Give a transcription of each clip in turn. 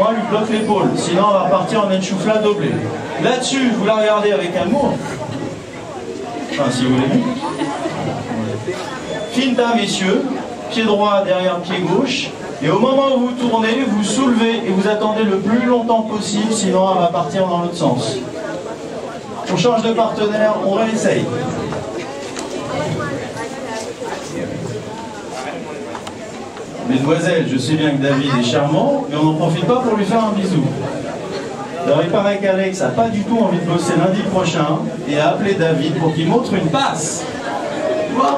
bras lui bloque l'épaule. Sinon, on va partir en enchoufla doublé. Là-dessus, vous la regardez avec amour. Enfin, si vous voulez. Finta, messieurs. Pied droit derrière pied gauche. Et au moment où vous tournez, vous soulevez et vous attendez le plus longtemps possible, sinon elle va partir dans l'autre sens. On change de partenaire, on réessaye. Mesdemoiselles, je sais bien que David est charmant, mais on n'en profite pas pour lui faire un bisou. Alors il paraît qu'Alex n'a pas du tout envie de bosser lundi prochain et a appelé David pour qu'il montre une passe. Bravo!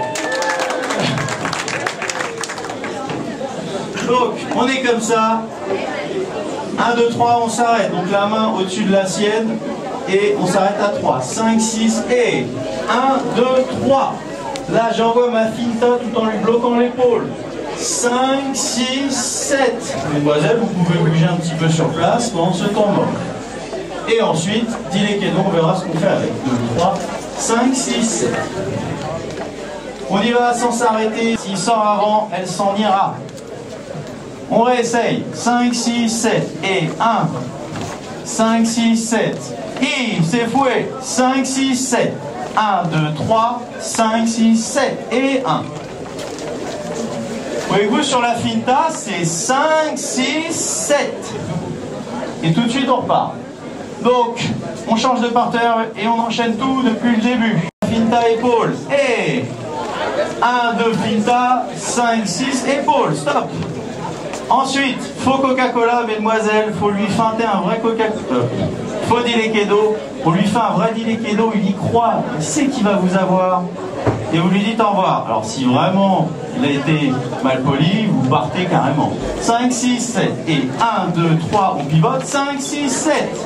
Donc, on est comme ça. 1, 2, 3, on s'arrête. Donc la main au-dessus de la sienne. Et on s'arrête à 3. 5, 6 et 1, 2, 3. Là, j'envoie ma finta tout en lui bloquant l'épaule. 5, 6, 7. Mesdemoiselles, vous pouvez bouger un petit peu sur place pendant ce temps mort. Et ensuite, dilekedo, on verra ce qu'on fait avec. 2, 3, 5, 6, 7. On y va sans s'arrêter. S'il sort avant, elle s'en ira. On réessaye. 5, 6, 7 et 1. 5, 6, 7. Et c'est fouet. 5, 6, 7. 1, 2, 3. 5, 6, 7 et 1. Voyez-vous, sur la finta, c'est 5, 6, 7. Et tout de suite, on repart. Donc, on change de partenaire et on enchaîne tout depuis le début. Finta, épaule. Et 1, 2, finta. 5, 6, épaule. Stop. Ensuite, faux Coca-Cola, mesdemoiselles, faut lui feinter un vrai Coca-Cola. Faux dilekedo, on lui fait un vrai dilekedo, il y croit, il sait qu'il va vous avoir. Et vous lui dites au revoir. Alors si vraiment il a été mal poli, vous partez carrément. 5, 6, 7. Et 1, 2, 3, on pivote. 5, 6, 7.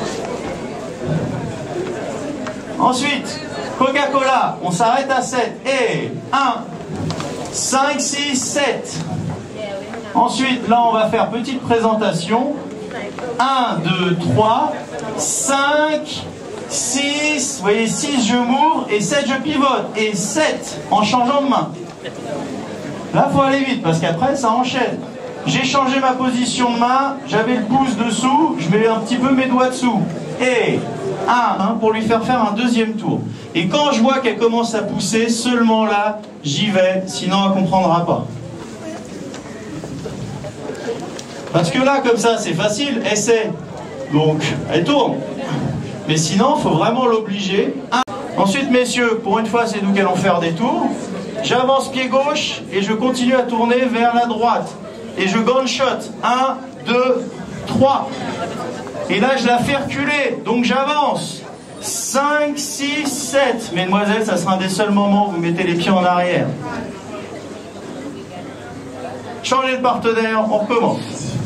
Ensuite, Coca-Cola, on s'arrête à 7. Et 1, 5, 6, 7. Ensuite, là, on va faire petite présentation. 1, 2, 3, 5, 6. Vous voyez, 6, je m'ouvre. Et 7, je pivote. Et 7, en changeant de main. Là, il faut aller vite, parce qu'après, ça enchaîne. J'ai changé ma position de main. J'avais le pouce dessous. Je mets un petit peu mes doigts dessous. Et 1, pour lui faire un deuxième tour. Et quand je vois qu'elle commence à pousser, seulement là, j'y vais. Sinon, elle ne comprendra pas. Parce que là, comme ça, c'est facile, essaie. Donc, elle tourne. Mais sinon, il faut vraiment l'obliger. Ensuite, messieurs, pour une fois, c'est nous qui allons faire des tours. J'avance pied gauche et je continue à tourner vers la droite. Et je gunshot. 1, 2, 3. Et là, je la fais reculer. Donc, j'avance. 5, 6, 7. Mesdemoiselles, ça sera un des seuls moments où vous mettez les pieds en arrière. Changez de partenaire, on recommence.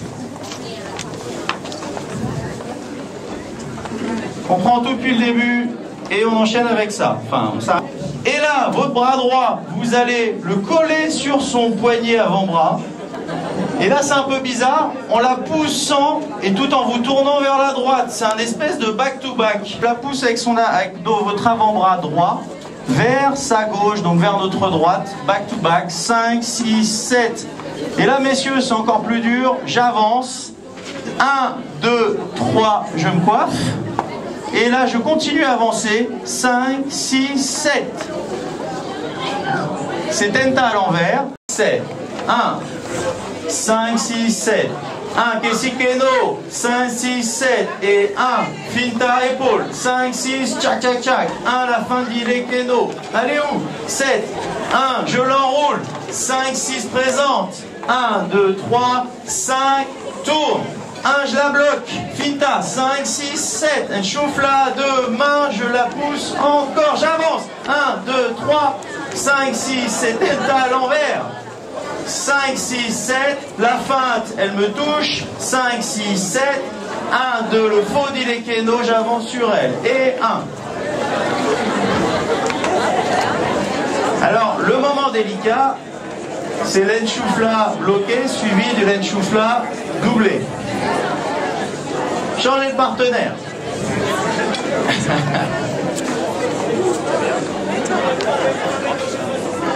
On prend tout depuis le début et on enchaîne avec ça. Enfin, ça. Et là, votre bras droit, vous allez le coller sur son poignet avant-bras. Et là, c'est un peu bizarre. On la pousse sans et tout en vous tournant vers la droite. C'est un espèce de back-to-back. La pousse avec votre avant-bras droit vers sa gauche, donc vers notre droite. Back-to-back. 5, 6, 7. Et là, messieurs, c'est encore plus dur. J'avance. 1, 2, 3, je me coiffe. Et là, je continue à avancer. 5, 6, 7. C'est tenta à l'envers. 7. 1, 5, 6, 7. 1, kesikeno. 5, 6, 7. Et 1, finta épaule. 5, 6, tchac, tchac, tchac. 1, la fin d'ilekeno. Allez, où 7. 1, je l'enroule. 5, 6, présente. 1, 2, 3, 5, tourne. 1, je la bloque. Finta, 5, 6, 7. Elle chauffe là, 2 mains, je la pousse. Encore, j'avance. 1, 2, 3, 5, 6, 7. Tenta à l'envers. 5, 6, 7. La feinte, elle me touche. 5, 6, 7. 1, 2, le faux dilekeno, j'avance sur elle. Et 1. Alors, le moment délicat, c'est l'enchoufla bloqué suivi de l'enchoufla doublé. Changez de partenaire.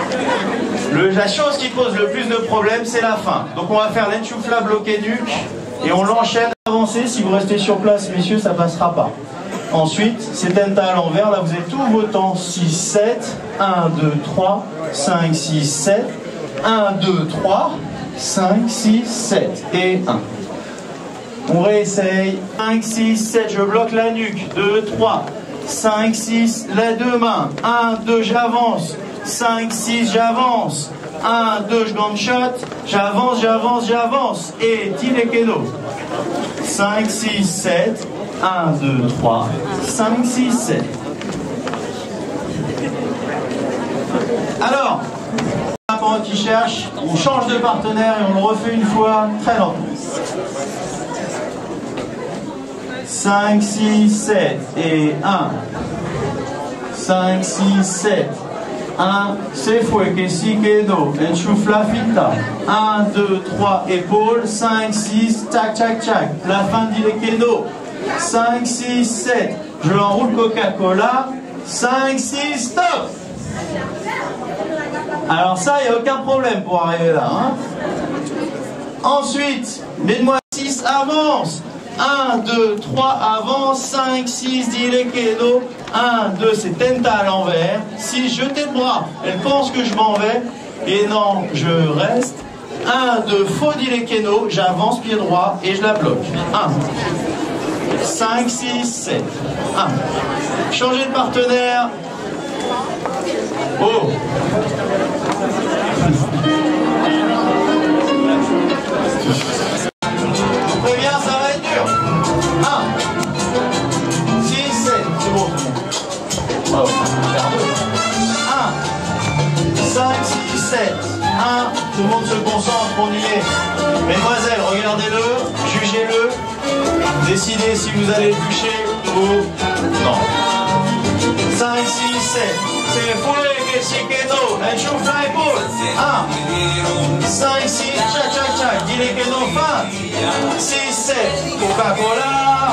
La chose qui pose le plus de problèmes, c'est la fin. Donc on va faire l'enchoufla bloqué nuque Et on l'enchaîne à avancer. Si vous restez sur place, messieurs, ça passera pas. Ensuite, c'est tenta à l'envers. Là, vous avez tous vos temps. 6, 7. 1, 2, 3. 5, 6, 7. 1, 2, 3. 5, 6, 7. Et 1. On réessaye. 5, 6, 7. Je bloque la nuque. 2, 3. 5, 6. Les deux mains. 1, 2, j'avance. 5, 6, j'avance. 1, 2, je gunshot. J'avance, j'avance, j'avance. Et Tilekeno. 5, 6, 7. 1, 2, 3, 5, 6, 7. Alors, pendant qu'il cherche, on change de partenaire et on le refait une fois très lentement. 5, 6, 7 et 1. 5, 6, 7. 1, se fue, que si quedó, enchufe la fita. 1, 2, 3, épaules. 5, 6, tac, tac, tac. La fin d'il est quedó. 5, 6, 7. Je l'enroule Coca-Cola. 5, 6, stop. Alors ça, il n'y a aucun problème pour arriver là. Hein. Ensuite, mesdemoiselles 6, avance. 1, 2, 3, avance. 5, 6, dilequedo. 1, 2, c'est tenta à l'envers. 6, jeté de bras. Elle pense que je m'en vais. Et non, je reste. 1, 2, faux dilequeno. J'avance pied droit et je la bloque. 1. 5, 6, 7. 1. Changer de partenaire. Oh. Je préviens, ça va être dur. 1. 6, 7. C'est bon. Oh. 1. 5, 6, 7. 1. Tout le monde se concentre, on y est. Mesdemoiselles, regardez-le, jugez-le. Décidez si vous allez le toucher ou non. 5, 6, 7. C'est fouet que si quedó. Enchufe la épaule. 1. 5, 6. Tchac, tchac, tchac. Dis-les que non, fin. 6, 7. Coca-Cola.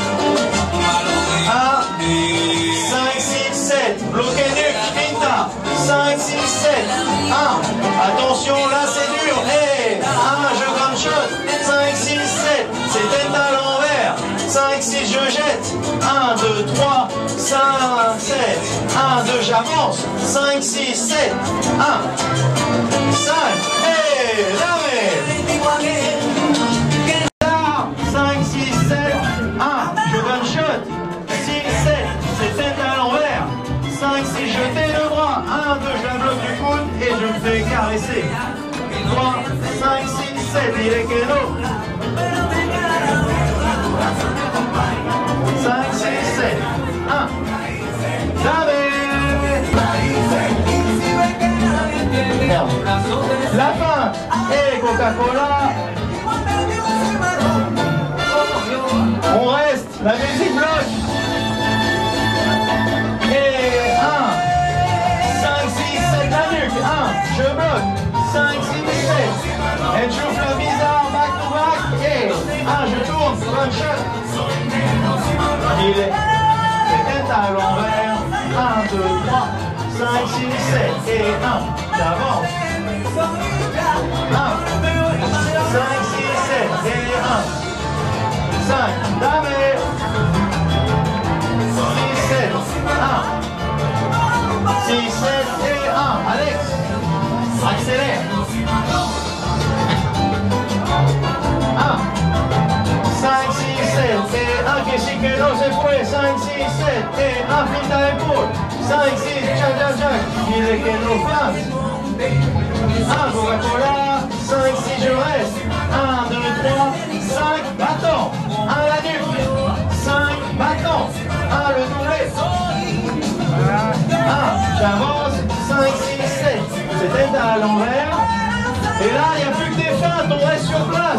1. 5, 6, 7. Bloqué nuque. Quinta. 5, 6, 7. 1. Attention, là c'est dur. Et 1. Je gunshot. 5, 6, 7. C'est tenta à l'envers. 5, 6, je jette. 1, 2, 3, 5, 7. 1, 2, j'avance. 5, 6, 7. 1, 5. Et l'arrêt. 5, 6, 7. 1, je gunshot. 6, 7. C'est tenta à l'envers. 5, 6, jeter le bras. 1, 2, je la bloque du coude et je me fais caresser. 3, 5, 6, 7. Il est quedó. 5, 6, 7, 1. Merde. La fin. Et Coca-Cola. On reste. La musique bloque. Et 1. 5, 6, 7, la nuque. 1. Je bloque. 5, 6, 7. Elle chauffe la bizarre. Back to back. Et 1. Je tourne. One shot. Il est tenta à l'envers. 1, 2, 3, 5, 6, 7 et 1. J'avance. 1, 5, 6, 7 et 1. 5. Dame. 6, 7. 1. 6, 7 et 1. Alex. Accélère. 1. 5, 6, 7 et 1 que si que no se fue. 5, 6, 7 et 1 pinta d'épaule. 5, 6, tchac, tchac, tchac. Il est que no flanque. 1 Coca-Cola. 5, 6, je reste. 1, 2, 3, 5, battant. 1 la nuque. 5, battant. 1 le doublé. 1, j'avance. 5, 6, 7. C'est tête à l'envers. Et là, il n'y a plus que des feintes, on reste sur place.